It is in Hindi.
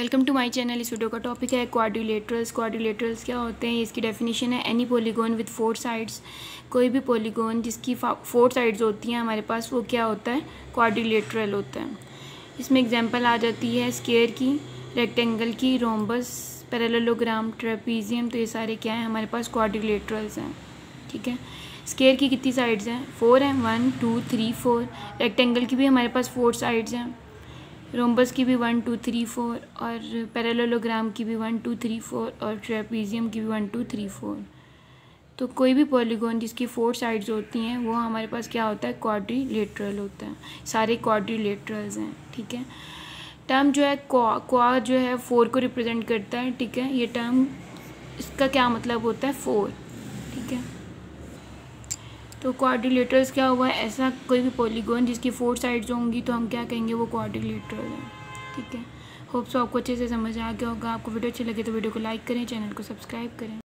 Welcome to my channel. इस वीडियो का टॉपिक है क्वाड्रिलेटरल्स। क्वाड्रिलेटरल्स क्या होते हैं, इसकी डेफिनेशन है एनी पॉलीगॉन विद 4 साइड्स। कोई भी पॉलीगॉन जिसकी 4 साइड्स होती हैं हमारे पास, वो क्या होता है, क्वाड्रिलेटरल होता है। इसमें एग्जांपल आ जाती है स्क्वायर की, रेक्टेंगल की, रोम्बस, पैरेललोग्राम, ट्रेपीजियम। तो ये सारे क्या हैं, हमारे पास क्वाड्रिलेटरल्स हैं। ठीक है, स्क्वायर की कितनी साइड्स हैं, 4 हैं, 1 2 3 4। रेक्टेंगल की भी हमारे पास 4 साइड्स हैं, रोम्बस की भी 1 2 3 4, और पैरेललोग्राम की भी 1 2 3 4, और ट्रेपीजियम की भी 1 2 3 4। तो कोई भी पॉलीगॉन जिसकी 4 साइड्स होती हैं वो हमारे पास क्या होता है, क्वाड्रिलेटरल होता है। सारे क्वाड्रिलेटरल्स हैं। ठीक है, टर्म जो है क्वा जो है 4 को रिप्रेजेंट करता है। ठीक है, ये टर्म, इसका क्या मतलब होता है, 4। ठीक है, तो क्वाड्रिलेटरल्स क्या हुआ, ऐसा कोई भी पॉलीगॉन जिसकी 4 साइड्स होंगी तो हम क्या कहेंगे, वो क्वाड्रिलेटरल है। ठीक है, होप सो आपको अच्छे से समझ आ गया होगा। आपको वीडियो अच्छी लगे तो वीडियो को लाइक करें, चैनल को सब्सक्राइब करें।